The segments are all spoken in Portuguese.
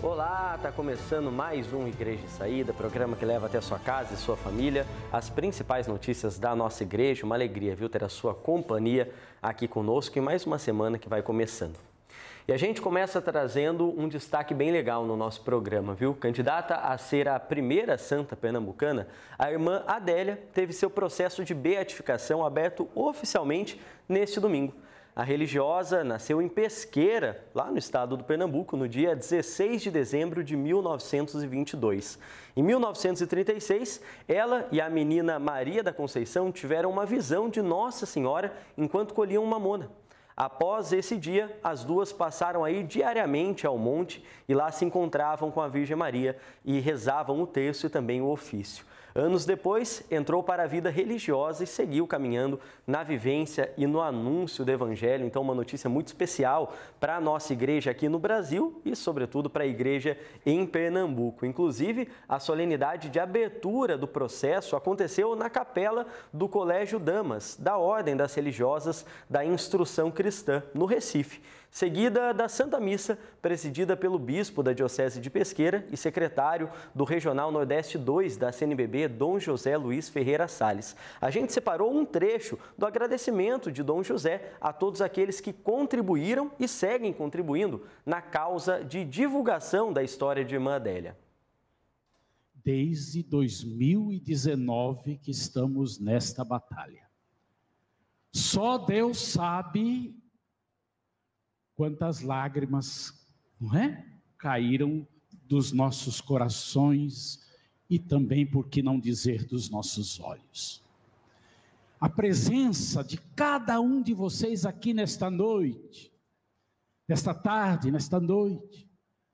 Olá, tá começando mais um Igreja em Saída, programa que leva até a sua casa e sua família as principais notícias da nossa igreja. Uma alegria, viu, ter a sua companhia aqui conosco em mais uma semana que vai começando. E a gente começa trazendo um destaque bem legal no nosso programa, viu? Candidata a ser a primeira santa pernambucana, a irmã Adélia teve seu processo de beatificação aberto oficialmente neste domingo. A religiosa nasceu em Pesqueira, lá no estado do Pernambuco, no dia 16 de dezembro de 1922. Em 1936, ela e a menina Maria da Conceição tiveram uma visão de Nossa Senhora enquanto colhiam mamona. Após esse dia, as duas passaram a ir diariamente ao monte e lá se encontravam com a Virgem Maria e rezavam o terço e também o ofício. Anos depois, entrou para a vida religiosa e seguiu caminhando na vivência e no anúncio do Evangelho. Então, uma notícia muito especial para a nossa igreja aqui no Brasil e, sobretudo, para a igreja em Pernambuco. Inclusive, a solenidade de abertura do processo aconteceu na capela do Colégio Damas, da Ordem das Religiosas da Instrução Cristã, no Recife, seguida da Santa Missa, presidida pelo bispo da Diocese de Pesqueira e secretário do Regional Nordeste 2 da CNBB, Dom José Luiz Ferreira Salles. A gente separou um trecho do agradecimento de Dom José a todos aqueles que contribuíram e seguem contribuindo na causa de divulgação da história de Irmã Adélia. Desde 2019 que estamos nesta batalha. Só Deus sabe quantas lágrimas, não é? Caíram dos nossos corações e também, por que não dizer, dos nossos olhos. A presença de cada um de vocês aqui nesta noite, nesta tarde, nesta noite,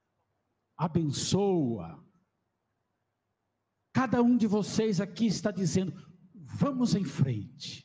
abençoa. Cada um de vocês aqui está dizendo, vamos em frente.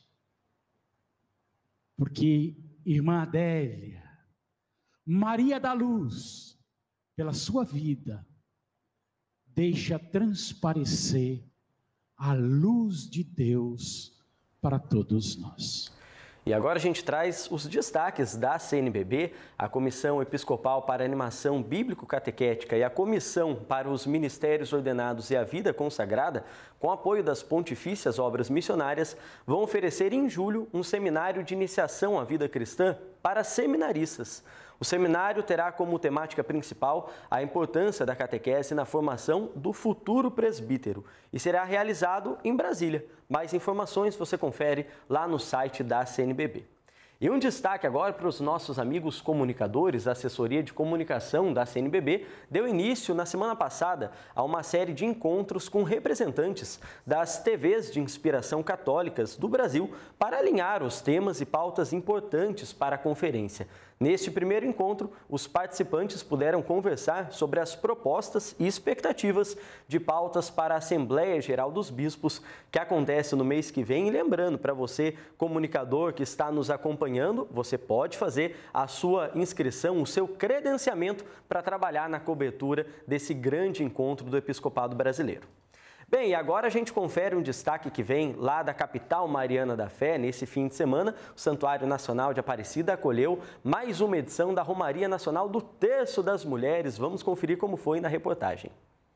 Porque Irmã Adélia, Maria da Luz, pela sua vida, deixa transparecer a luz de Deus para todos nós. E agora a gente traz os destaques da CNBB, a Comissão Episcopal para a Animação Bíblico-Catequética e a Comissão para os Ministérios Ordenados e a Vida Consagrada, com apoio das Pontifícias Obras Missionárias, vão oferecer em julho um seminário de iniciação à vida cristã para seminaristas. O seminário terá como temática principal a importância da catequese na formação do futuro presbítero e será realizado em Brasília. Mais informações você confere lá no site da CNBB. E um destaque agora para os nossos amigos comunicadores. A assessoria de comunicação da CNBB deu início na semana passada a uma série de encontros com representantes das TVs de inspiração católicas do Brasil para alinhar os temas e pautas importantes para a conferência. Neste primeiro encontro, os participantes puderam conversar sobre as propostas e expectativas de pautas para a Assembleia Geral dos Bispos, que acontece no mês que vem. E lembrando, para você, comunicador que está nos acompanhando, você pode fazer a sua inscrição, o seu credenciamento para trabalhar na cobertura desse grande encontro do Episcopado Brasileiro. Bem, e agora a gente confere um destaque que vem lá da capital mariana da fé. Nesse fim de semana, o Santuário Nacional de Aparecida acolheu mais uma edição da Romaria Nacional do Terço das Mulheres. Vamos conferir como foi na reportagem.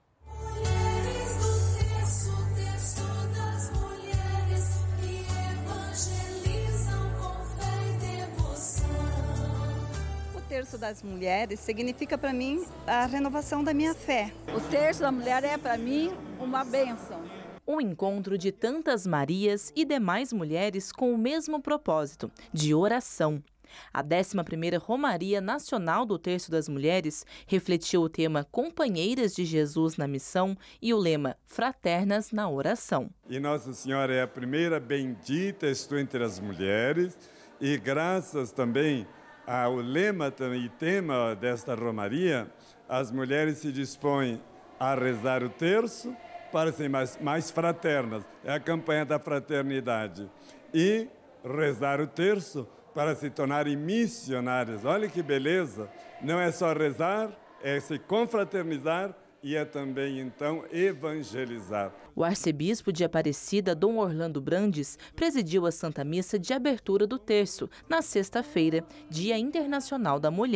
O Terço das Mulheres significa para mim a renovação da minha fé. O Terço da Mulher é para mim uma bênção. Um encontro de tantas Marias e demais mulheres com o mesmo propósito, de oração. A 11ª Romaria Nacional do Terço das Mulheres refletiu o tema Companheiras de Jesus na Missão e o lema Fraternas na Oração. E Nossa Senhora é a primeira bendita estou entre as mulheres e graças também ao lema e tema desta Romaria, as mulheres se dispõem a rezar o terço para serem mais fraternas. É a campanha da fraternidade. E rezar o terço para se tornarem missionárias. Olha que beleza! Não é só rezar, é se confraternizar e é também, então, evangelizar. O arcebispo de Aparecida, Dom Orlando Brandes, presidiu a Santa Missa de abertura do terço, na sexta-feira, Dia Internacional da Mulher.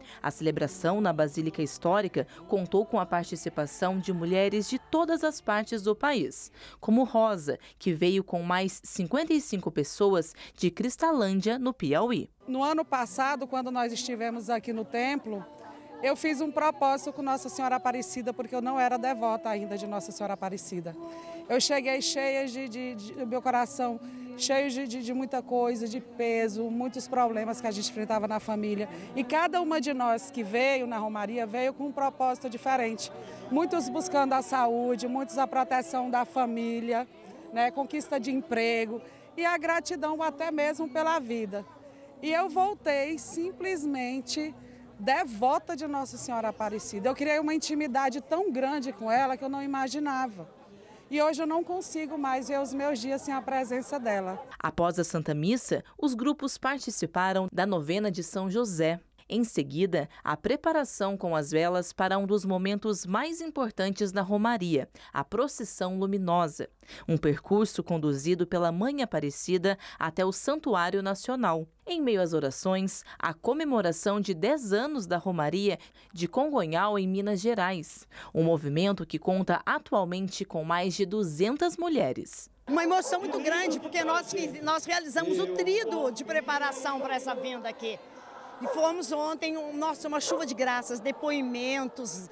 A celebração na Basílica Histórica contou com a participação de mulheres de todas as partes do país, como Rosa, que veio com mais 55 pessoas de Cristalândia, no Piauí. No ano passado, quando nós estivemos aqui no templo, eu fiz um propósito com Nossa Senhora Aparecida, porque eu não era devota ainda de Nossa Senhora Aparecida. Eu cheguei cheia de meu coração, cheio de muita coisa, de peso, muitos problemas que a gente enfrentava na família. E cada uma de nós que veio na Romaria veio com um propósito diferente. Muitos buscando a saúde, muitos a proteção da família, né, conquista de emprego e a gratidão até mesmo pela vida. E eu voltei simplesmente devota de Nossa Senhora Aparecida. Eu criei uma intimidade tão grande com ela que eu não imaginava. E hoje eu não consigo mais ver os meus dias sem a presença dela. Após a Santa Missa, os grupos participaram da novena de São José. Em seguida, a preparação com as velas para um dos momentos mais importantes da Romaria, a Procissão Luminosa. Um percurso conduzido pela Mãe Aparecida até o Santuário Nacional. Em meio às orações, a comemoração de 10 anos da Romaria de Congonhal, em Minas Gerais. Um movimento que conta atualmente com mais de 200 mulheres. Uma emoção muito grande, porque nós realizamos o tríduo de preparação para essa vinda aqui. E fomos ontem, uma chuva de graças, depoimentos,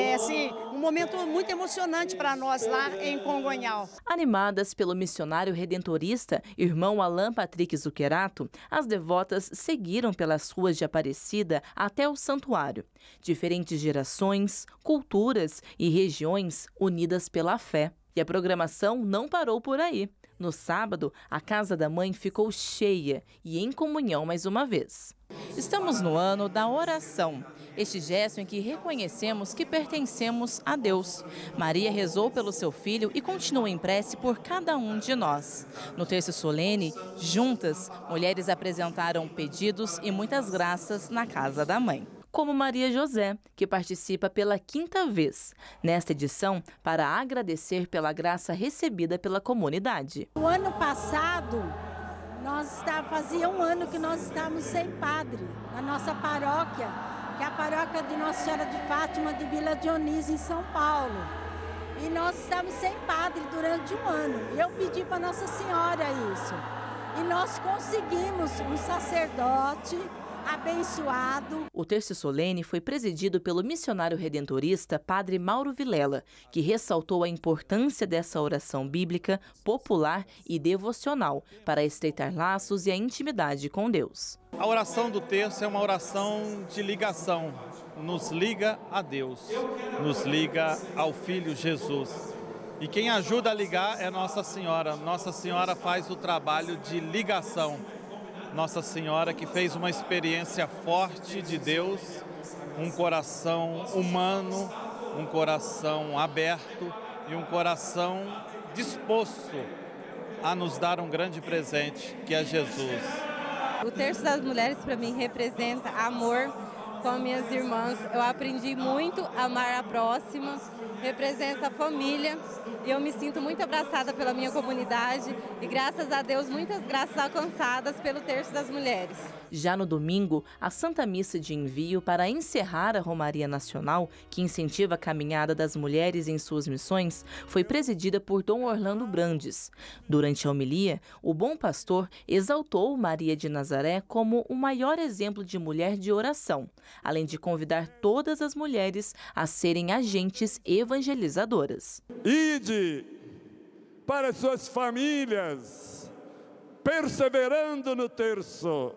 um momento muito emocionante para nós lá em Congonhal. Animadas pelo missionário redentorista, irmão Alain Patrick Zuccherato, as devotas seguiram pelas ruas de Aparecida até o santuário. Diferentes gerações, culturas e regiões unidas pela fé. E a programação não parou por aí. No sábado, a Casa da Mãe ficou cheia e em comunhão mais uma vez. Estamos no ano da oração, este gesto em que reconhecemos que pertencemos a Deus. Maria rezou pelo seu filho e continua em prece por cada um de nós. No terço solene, juntas, mulheres apresentaram pedidos e muitas graças na Casa da Mãe. Como Maria José, que participa pela 5ª vez, nesta edição, para agradecer pela graça recebida pela comunidade. O ano passado, fazia um ano que nós estávamos sem padre na nossa paróquia, que é a paróquia de Nossa Senhora de Fátima de Vila Dionísio, em São Paulo. E nós estávamos sem padre durante um ano. Eu pedi para Nossa Senhora isso. E nós conseguimos um sacerdote abençoado. O terço solene foi presidido pelo missionário redentorista Padre Mauro Vilela, que ressaltou a importância dessa oração bíblica, popular e devocional para estreitar laços e a intimidade com Deus. A oração do terço é uma oração de ligação, nos liga a Deus, nos liga ao Filho Jesus. E quem ajuda a ligar é Nossa Senhora. Nossa Senhora faz o trabalho de ligação. Nossa Senhora que fez uma experiência forte de Deus, um coração humano, um coração aberto e um coração disposto a nos dar um grande presente, que é Jesus. O Terço das Mulheres para mim representa amor com minhas irmãs. Eu aprendi muito a amar a próxima, representa a família e eu me sinto muito abraçada pela minha comunidade e graças a Deus muitas graças alcançadas pelo Terço das Mulheres. Já no domingo, a Santa Missa de Envio para encerrar a Romaria Nacional, que incentiva a caminhada das mulheres em suas missões, foi presidida por Dom Orlando Brandes. Durante a homilia, o bom pastor exaltou Maria de Nazaré como o maior exemplo de mulher de oração, além de convidar todas as mulheres a serem agentes evangelizadoras. Ide para suas famílias, perseverando no terço.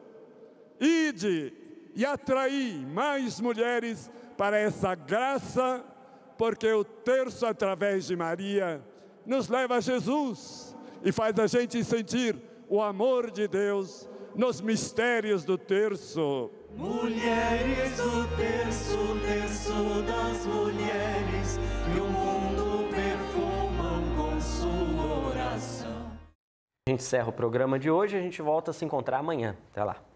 Ide e atraí mais mulheres para essa graça, porque o terço, através de Maria, nos leva a Jesus e faz a gente sentir o amor de Deus nos mistérios do terço. Mulheres do terço, terço das mulheres, que o mundo perfumam com sua oração. A gente encerra o programa de hoje, a gente volta a se encontrar amanhã. Até lá.